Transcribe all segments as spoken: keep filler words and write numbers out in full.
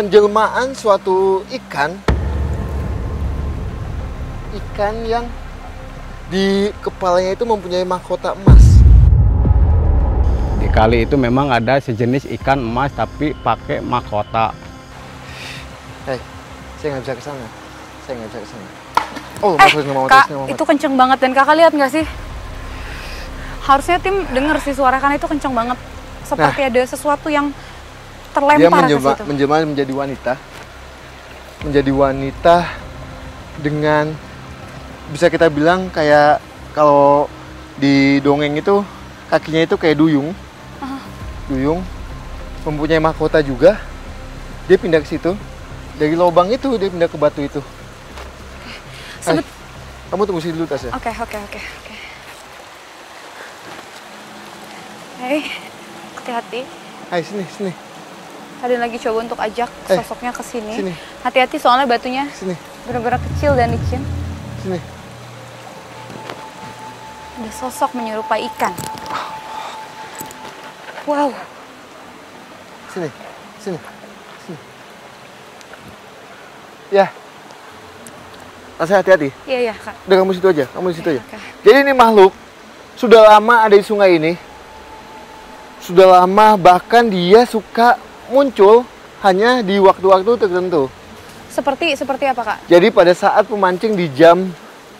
penjelmaan suatu ikan, ikan yang di kepalanya itu mempunyai mahkota emas. Di kali itu memang ada sejenis ikan emas tapi pakai mahkota. Hei, saya nggak bisa ke sana. Saya nggak bisa ke sana. Oh, eh, Mas, mau Kak, tes, mau itu kenceng banget dan kakak lihat nggak sih? Harusnya tim denger sih suara kan itu kenceng banget. Seperti nah, ada sesuatu yang terlempar dia ke situ. Menjelma menjadi wanita. Menjadi wanita dengan bisa kita bilang kayak kalau di dongeng itu kakinya itu kayak duyung. Uh-huh. Duyung mempunyai mahkota juga. Dia pindah ke situ. Dari lubang itu dia pindah ke batu itu. Sebet... Hai, kamu tunggu sini dulu, Tas ya. Oke, oke, oke, oke. Hei, hati-hati. Hai, sini, sini. Tadi lagi coba untuk ajak eh, sosoknya ke sini. Sini. Hati-hati soalnya batunya. Sini. Benar-benar kecil dan licin. Sini. Ada sosok menyerupai ikan. Wow. Sini, sini, sini. Ya. Tasya hati-hati. Iya, iya, Kak. Udah, kamu situ aja, kamu di situ ya, aja. Okay. Jadi ini makhluk sudah lama ada di sungai ini. Sudah lama, bahkan dia suka muncul hanya di waktu-waktu tertentu. Seperti seperti apa, Kak? Jadi pada saat pemancing di jam...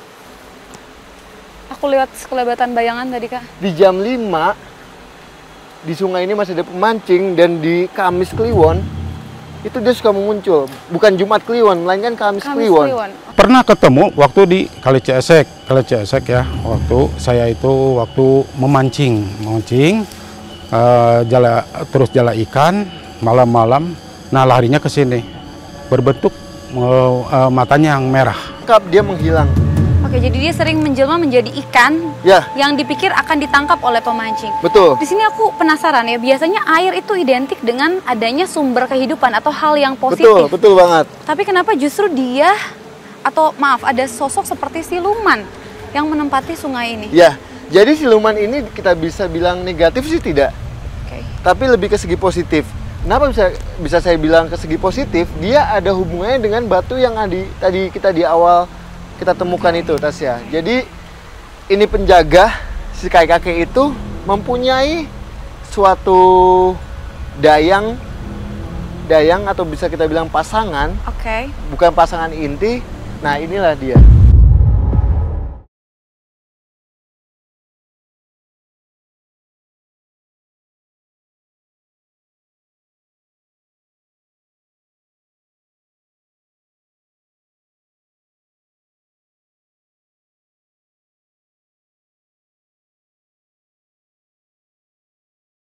Aku lihat sekelebatan bayangan tadi, Kak. Di jam lima, di sungai ini masih ada pemancing, dan di Kamis Kliwon, itu dia suka muncul. Bukan Jumat Kliwon, melainkan Kamis, Kamis Kliwon. Kliwon. Pernah ketemu waktu di Kali Ciesek, Kali Ciesek ya. Waktu saya itu waktu memancing, memancing, uh, jala, terus jala ikan, malam-malam, nah larinya ke sini. Berbentuk uh, uh, matanya yang merah. Kap, dia menghilang. Oke, jadi dia sering menjelma menjadi ikan ya, yang dipikir akan ditangkap oleh pemancing. Betul. Di sini aku penasaran ya, biasanya air itu identik dengan adanya sumber kehidupan atau hal yang positif. Betul, betul banget. Tapi kenapa justru dia, atau maaf, ada sosok seperti siluman yang menempati sungai ini? Ya, jadi siluman ini kita bisa bilang negatif sih tidak. Okay. Tapi lebih ke segi positif. Kenapa bisa bisa saya bilang ke segi positif? Dia ada hubungannya dengan batu yang adi, tadi kita di awal kita temukan itu, Tasya. Jadi ini penjaga si kakek-kakek itu mempunyai suatu dayang, dayang atau bisa kita bilang pasangan. Oke. Okay. Bukan pasangan inti. Nah, inilah dia.